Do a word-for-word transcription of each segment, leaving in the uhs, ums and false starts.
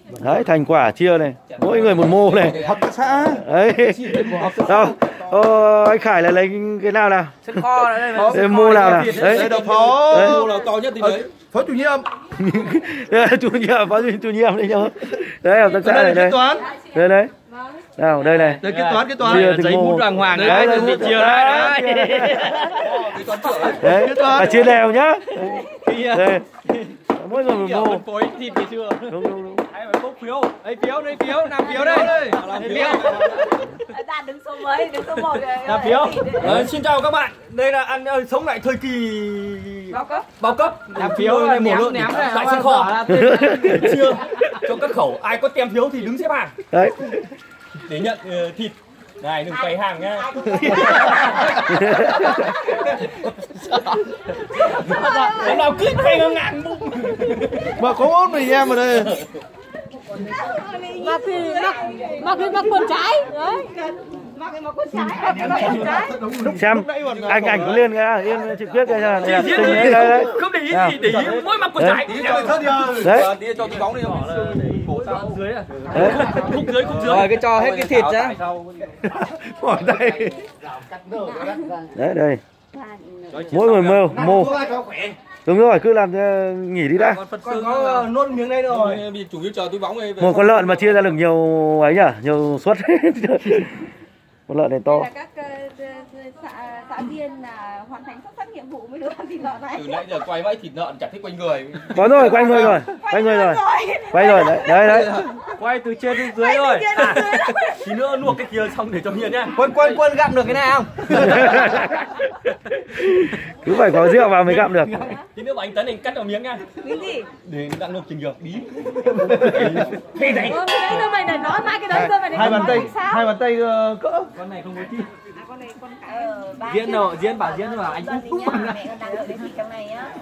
Đấy, thành quả chia này, mỗi người một mô này. Hợp tác xã. Đấy. Đâu? Ô, anh Khải là lấy cái nào nào? Sân kho đây là mô nào nào? Đấy. Đây là phó. Mô là to nhất thì đấy. Phó chủ nhiệm. Đây là chủ nhiệm, phó chủ nhiệm đây nhá. Đấy, hợp tác xã này đây. Toán. Đây đấy. Nào, đây này. Đây kế toán, kế toán. Giấy bút đàng hoàng đấy, đấy bị chia ra đấy. Đấy, và chia đều nhá. Đây. Mỗi người một mô. Phân phối thịt thì chưa? Đúng đúng đúng. Ai phải bốc phiếu. Đây phiếu, đây phiếu, làm phiếu đây. Làm phiếu. Ta đứng số mấy, đứng số một rồi. Làm phiếu. Đấy, xin chào các bạn. Đây là ăn uh, sống lại thời kỳ bao cấp. Bao cấp. Làm phiếu đây một lượng ném này tại sân kho. Chưa. Cho các khẩu ai có tem phiếu thì đứng xếp hàng. Đấy. Để nhận uh, thịt. Này đừng quay hàng nhá. Hôm nào cứ quay ngang ngang bụng. Mà có bốn mình em ở đây. Mặc thì mặc mặc thì mặc quần trái. Đấy. Mặc thì mặc quần trái. Mặc quần trái. Xem anh ảnh có liên cái yên chị Quyết cái là Đấy, đấy, đấy. Không để ý gì, để ý mỗi mặc quần trái. Đấy. Cho tí bóng đi bỏ là khúc dưới à. Đấy. Khúc dưới, khúc dưới. Rồi cái cho hết cái thịt ra. Bỏ đây. Đấy đây. Mỗi người mô, mô. Đúng rồi, cứ làm nghỉ đi đã. Còn có nốt miếng đây rồi. Chủ yếu chờ túi bóng đây. Một con lợn mà chia ra được nhiều ấy nhỉ, nhiều suất. Con lợn này to. Là các xã, xã viên là hoàn thành xuất sắc nhiệm vụ mới được ăn thịt lợn này. Từ nãy giờ quay mãi thịt lợn chẳng thích quanh người. Có rồi, quay người rồi. Quay người rồi. Quay rồi đấy, đấy đấy. Quay từ trên đến dưới rồi. À, tí nữa luộc cái kia xong để cho Hiền nhá. Quân quân quân gặm được cái này không? Cứ phải có rượu vào mới gặm được. Tí nữa bảo anh Tấn anh cắt vào miếng nha. Cái gì? Để đang luộc trình dược bí. Thế đấy. Ơ cái đấy thôi mày lại nói mãi cái đấy thôi mày lại. Hai bàn tay, hai bàn tay cỡ. Con này không có chi. À con này con cái. Diễn đâu, diễn bảo diễn bảo anh cũng mẹ còn đang đợi cái thịt trong này á.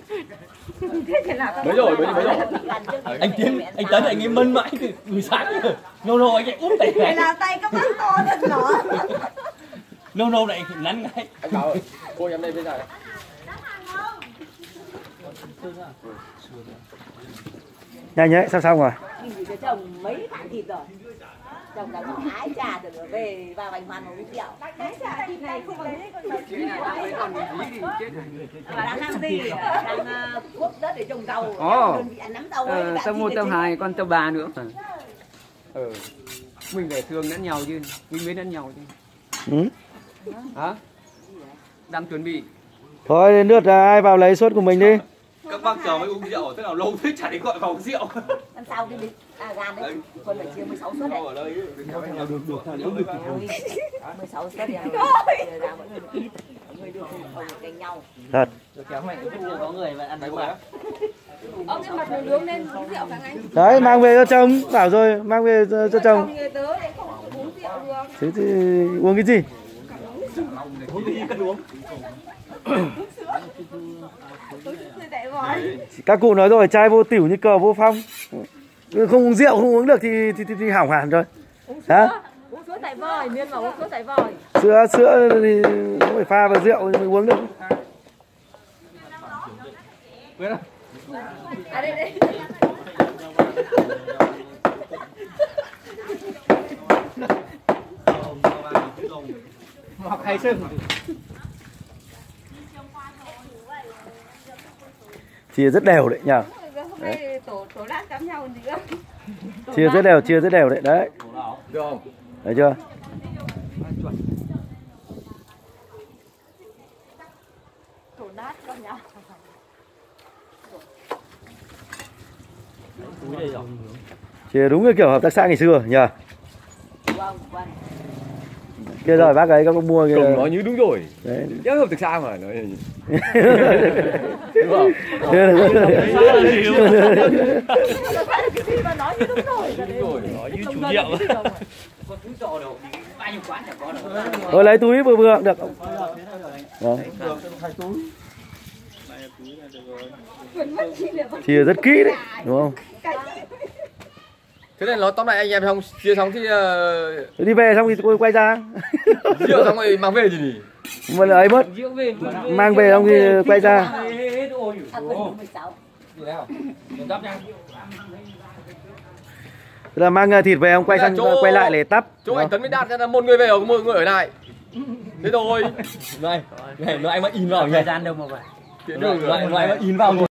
Mấy rồi, mấy rồi. Anh Tiến, anh Tấn anh ấy mân mãi từ buổi sáng rồi. Nâu nâu anh ấy úp tay này. Là tay các bác to thật nó. Nâu nâu này nắn ngay. Anh bảo ơi, cô em đây bây giờ. Nhanh nhé, sắp xong rồi. Mình chồng mấy thằng thịt rồi. Chồng đã bỏ ái trà rồi về vào bánh hoàn uống rượu. Ái trà thịt này không lấy con này. Và đang ăn gì? Đang cuốc đất để trồng rau. Đơn vị ăn nắm rau ấy. Ờ, tao mua tao hai con tao ba nữa. Ừ. Mình phải thương lẫn nhau chứ, mình biết lẫn nhau chứ. Ừ. Hả? Đang chuẩn bị. Thôi đến lượt ai vào lấy suất của mình đi. Các bác chờ mới uống rượu, thế nào lâu thế chả đến gọi vào uống rượu. Ăn sau cái à gan đấy, con phải chia mười sáu suất đấy. Ở đây Được được thằng được được. mười sáu suất thì ra mỗi người một ít, người được cùng cạnh nhau. Thật. Kéo mày có người mà ăn bánh mà. Ông cái mặt nướng lên uống rượu cả anh. Đấy, mang về cho chồng, bảo rồi, mang về cho, cho chồng. Người tớ lại không uống rượu được. Thế thì uống cái gì? uống cái gì cân uống. Các cụ nói rồi, trai vô tiểu như cờ vô phong. Không uống rượu, không uống được thì thì, thì, thì hỏng hẳn rồi. Uống sữa, hả? Uống sữa tại vòi, Miên bảo uống sữa tại vòi. Sữa sữa thì không phải pha vào rượu thì mới uống được. Biết không? À đây đây. Hoặc hay sưng. Chia rất đều đấy nhỉ. Đấy. Tổ tổ lát cắm nhau gì nữa. Chia rất đều, chia rất đều đấy. Đấy. Được không? Thấy chưa? Tổ nát con nhau. Chia đúng cái kiểu hợp tác xã ngày xưa nhỉ. Vâng, vâng. Kia rồi bác ấy các con mua kia. Chồng nói như đúng rồi. Đấy. Nhớ hợp tác xã mà nói. Đúng không? Nói như chủ nhiệm. Thôi lấy túi vừa vừa được. Vâng. Chia rất kỹ đấy, đúng không? Thế này nó tóm lại anh em xong chia xong thì uh... đi về xong thì tôi quay ra. rượu xong rồi mang về gì nhỉ? Mà ấy mất. Mang về xong thì quay ra. Tức là mang thịt về ông quay sang chỗ, quay lại để tắp. Chỗ anh Tấn mới đạt ra là một người về ở một người ở lại. Thế rồi. Này, này nó anh mà in vào nhỉ? Thời gian đâu mà vậy. Nó anh mà in vào rồi.